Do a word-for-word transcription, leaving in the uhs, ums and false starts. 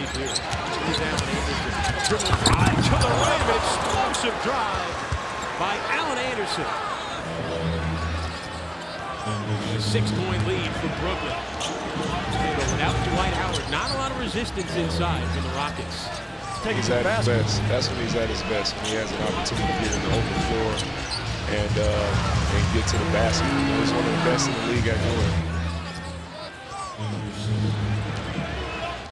here. Here's Allen Anderson. Dribbling drive to the rim. An explosive drive by Allen Anderson. A six-point lead for Brooklyn. But without Dwight Howard, not a lot of resistance inside for the Rockets. He's at his best. That's when he's at his best. When he has an opportunity to get in the open floor and, uh, and get to the basket. You know, he's one of the best in the league at doing it.